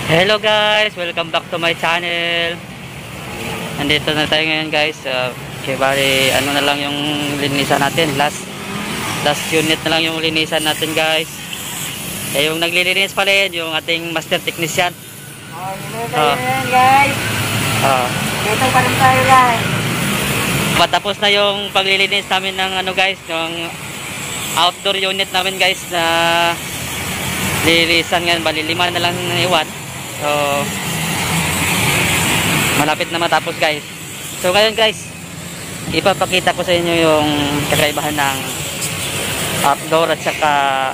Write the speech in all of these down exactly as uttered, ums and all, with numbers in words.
Hello guys, welcome back to my channel. Nandito na tayo ngayon guys. Uh, okay, bali, ano na lang yung linisan natin. Last last unit na lang yung linisan natin guys. Eh, yung naglilinis pala yun, yung ating master technician. Oh, yun na yun guys. Uh, Dito pa rin tayo guys. Matapos na yung paglilinis namin ng ano guys, yung outdoor unit namin guys na lilisan ngayon. Bali, lima na lang iwan. So malapit na matapos guys. So ngayon guys, ipapakita ko sa inyo yung kakaibahan ng outdoor at saka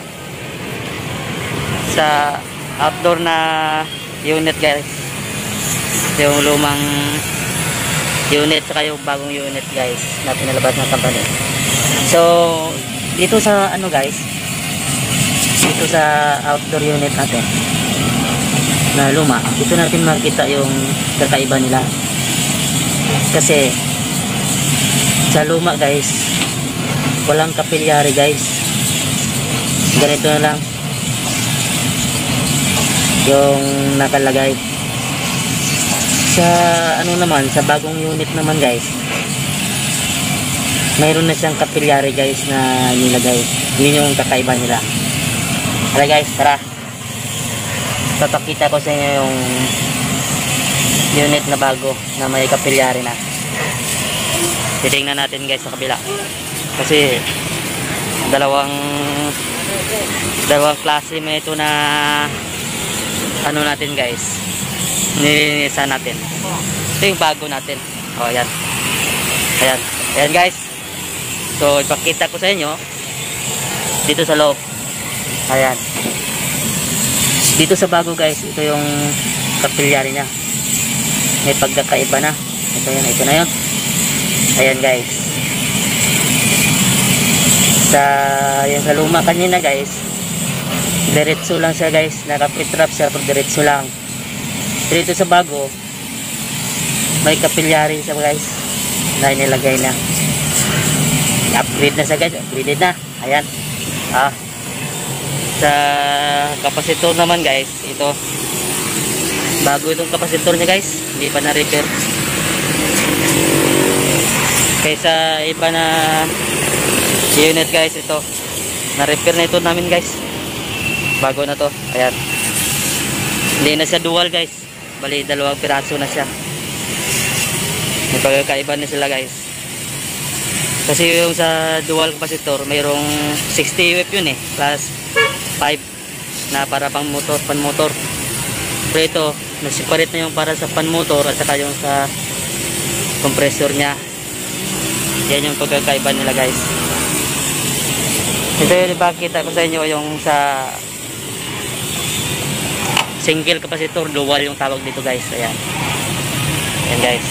sa outdoor na unit guys, yung lumang unit saka yung bagong unit guys na pinalabas ng company. So dito sa ano guys, dito sa outdoor unit natin na luma, dito natin makita yung kakaiba nila. Kasi sa luma guys, walang kapilyari guys, ganito na lang yung nakalagay. Sa ano naman, sa bagong unit naman guys, mayroon na siyang kapilyari guys na nilagay. Yun yung kakaiba nila. Tara guys, tara, papakita ko sa inyo yung unit na bago na may kapilyari na. Titingnan natin guys sa kabila, kasi dalawang dalawang klase may ito na ano natin guys, nilinisan natin. Ito yung bago natin. O ayan, ayan, ayan guys. So ipakita ko sa inyo dito sa loob. Ayan, dito sa bago guys, ito yung kapilyari niya, may pagkakaiba na. Ito yun, ito na yun. Ayan guys. Sa yung sa luma kanina guys, diretso lang siya guys, naka-pretrap siya pero diretso lang. Dito sa bago, may kapilyari siya guys na inilagay na. Upgrade na siya guys, upgraded na. Ayan. Ah, sa kapasitor naman guys, ito bago itong kapasitor niya guys, hindi pa na repair kaysa iba na unit guys. Ito na repair na ito namin guys, bago na to. Ayan, hindi na siya dual guys, bali dalawang piraso na siya. May pagkakaiba na sila guys, kasi yung sa dual kapasitor mayroong sixty watt yun eh, plus five na para pang motor, pan motor. Pero ito, nag-separate na yung para sa pan motor at saka yung sa compressor nya. Yan yung pagkakaiba nila guys. Ito yung ipakita ko sa inyo yung sa single capacitor, dual yung tawag dito guys. Ayan, ayan guys,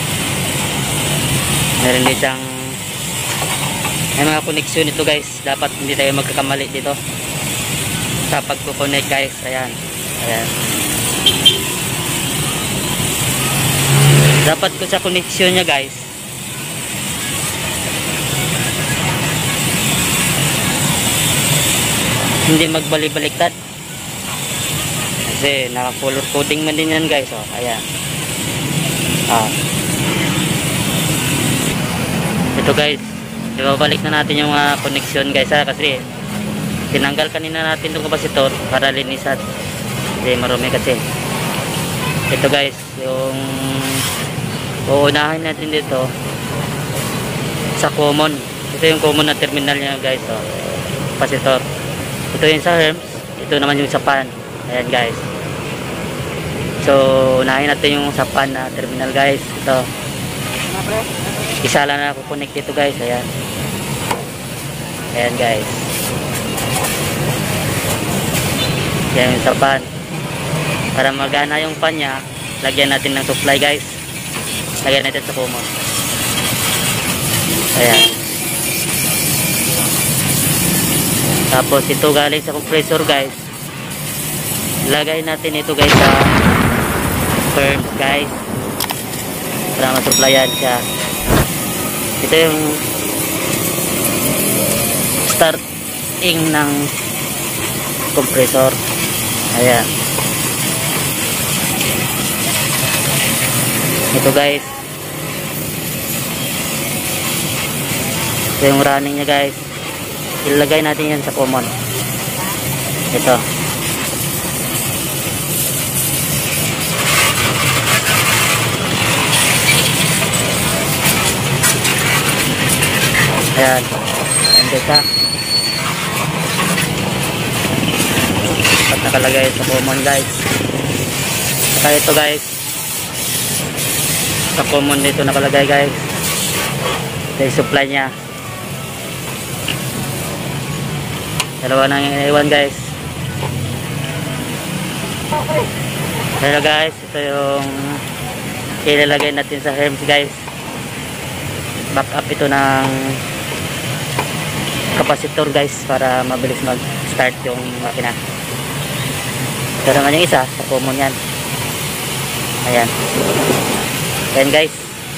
meron din siyang may mga connection ito guys. Dapat hindi tayo magkakamali dito sa pagko-connect guys. Ayan, ayan, dapat ko sa connection nya guys, hindi magbalik-baliktad, kasi naka color coding man din yan guys. Oh, ayan. Ah, ito guys, ibabalik na natin yung uh, connection guys ha, kasi tinanggal kanina natin itong kapasitor para linisan, hindi marumi kasi. Ito guys, yung uunahin natin dito sa common. Ito yung common na terminal nya guys. Oh, kapasitor. Ito yung sa herms, ito naman yung sa pan. Ayan guys. So unahin natin yung sa pan na terminal guys. Ito, isa lang na kukonek dito guys. Ayan, ayan guys, yan yung sa pan. Para magana yung pan nya, lagyan natin ng supply guys, lagyan natin sa common. Ayan, tapos ito galing sa compressor guys, lagay natin ito guys sa burn guys, para masupplyan siya. Ito yung starting ng compressor. Ayan, Ito guys. Ito yung running niya guys. Ilagay natin yan sa common. Ito. Ayan. Ayan dito. At nakalagay sa common guys. Saka ito guys. Sa common dito nakalagay guys. Ito yung supply niya. Dalawa nang iniwan guys. Hello guys. Ito yung ilalagay natin sa herms guys. Back up ito ng capacitor guys para mabilis mag start yung makina. Ito naman yung isa sa common yan. Ayan. Ayan guys.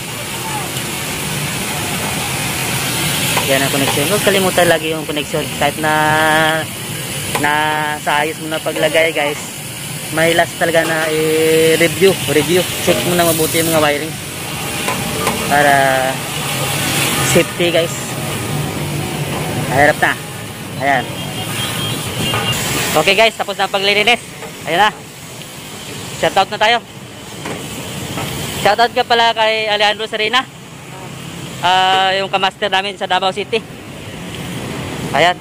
Yan ang connection. Huwag kalimutan lagi yung connection. Kahit na na sa ayos mo na paglagay guys, may last talaga na i-review. Review. Check mo na mabuti yung mga wiring para safety guys. Mahirap na. Ayan. Okay guys, tapos na ang paglilinis. Ayan na. Shoutout na tayo. Shoutout ka pala kay Alejandro Serena. Uh, yung kamaster namin sa Davao City. Ayan.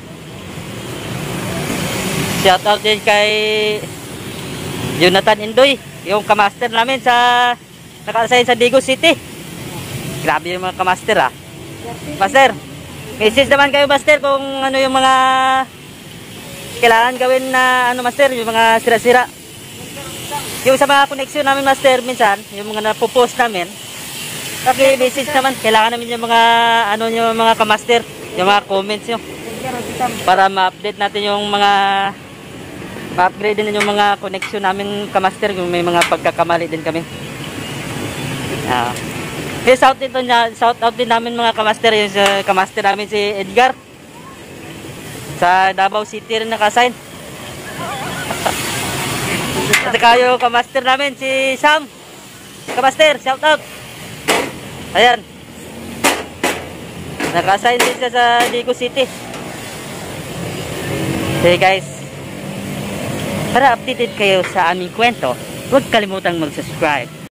Shoutout din kay Jonathan Indoy, yung kamaster namin sa naka-assign sa Digos City. Grabe yung mga kamaster ah. Master, message naman kayo master kung ano yung mga kailangan gawin na ano master, yung mga sira-sira. Yung sa mga connection namin master minsan, yung mga napopost namin, okay, message naman, kailangan namin yung mga ano yung mga kamaster, yung mga comments nyo para ma-update natin yung mga ma-upgrade din yung mga connection namin kamaster, kung may mga pagkakamali din kami. Ah. Okay, shout out din, shout out din namin mga kamaster, yung uh, kamaster namin si Edgar sa Davao City rin naka-assign. At saka yung kamaster namin si Sam, kamaster, shout out. Ayan, naka-assign din siya sa Digos City. Okay guys, para updated kayo sa aming kwento, huwag kalimutang mag-subscribe.